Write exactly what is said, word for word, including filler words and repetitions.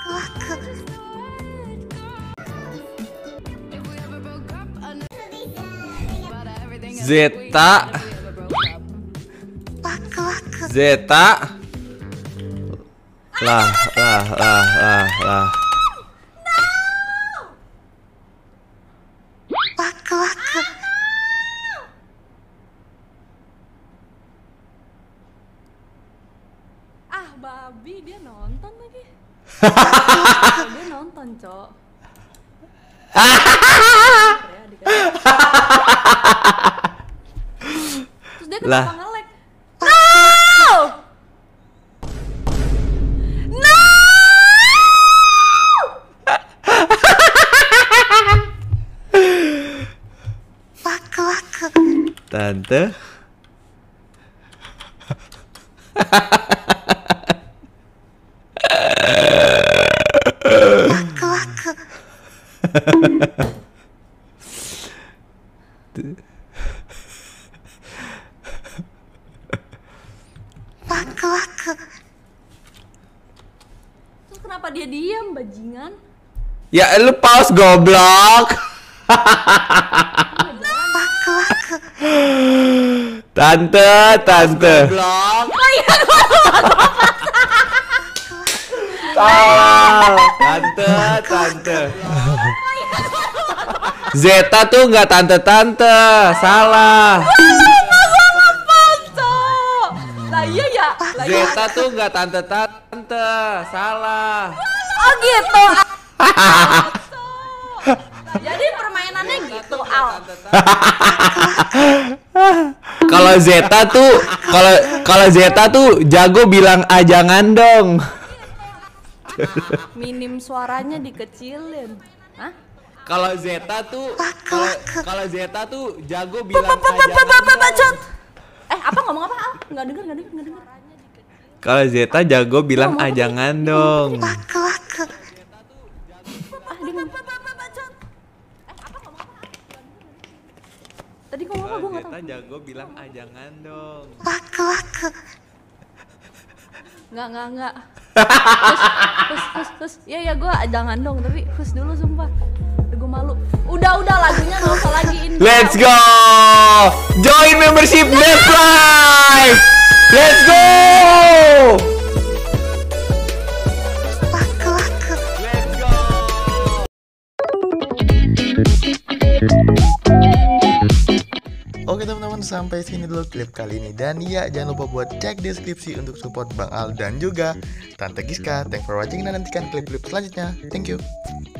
Zeta Zeta lah lah lah lah lah ah babi dia nonton lagi. Dia nonton cok. Terus dia lah. kenapa nge-lag? No! No! Tante Terus kenapa dia diam bajingan? ya lu pause goblok. Tante, tante. Salah. Tante, tante. Zeta tuh nggak tante-tante, salah. Lah iya ya. Zeta tuh nggak tante-tante, salah. Oh gitu. Jadi permainannya gitu, Al. Kalau Zeta tuh, kalau kalau Zeta tuh jago bilang ah jangan dong. Minim suaranya dikecilin. Hah? Kalau Zeta tuh, kalau kalau Zeta tuh jago bilang ah jangan dong. Eh apa ngomong apa? Al? Nggak denger, nggak denger, nggak denger. Kalau Zeta jago bilang ah jangan dong. Ah dia ngomong. Tadi ngomong apa? Gue nggak tahu. Zeta jago bilang ah jangan dong. Nggak, nggak, nggak. Hus, hus, hus, hus. Ya, ya, gue jangan dong. Tapi hus dulu sumpah. Gue malu. Udah, udah lagunya nggak usah lagi ini. Let's go! Join membership Let's Live! Let's go! Let's go! Oke teman-teman, sampai sini dulu klip kali ini. Dan ya, jangan lupa buat cek deskripsi untuk support Bang Al dan juga Tante Giska. Thanks for watching dan nantikan klip-klip selanjutnya. Thank you.